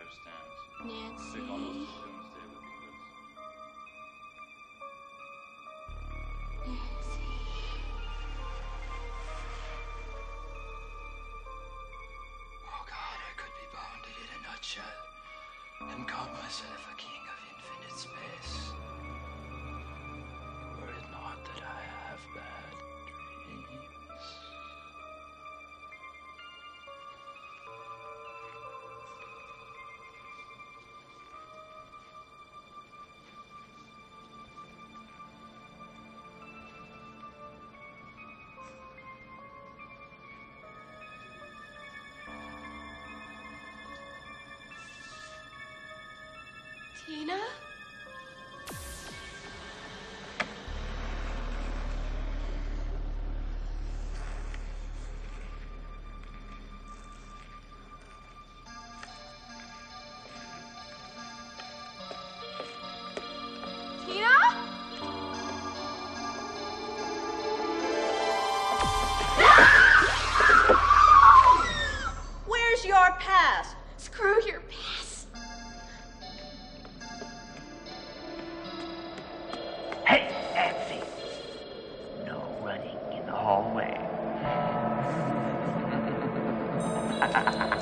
Nancy. Oh God, I could be bounded in a nutshell and call myself a king of infinite space. Were it not that I have bad dreams. Tina? Tina? Where's your pass? Screw your pass. Hey, Nancy. No running in the hallway.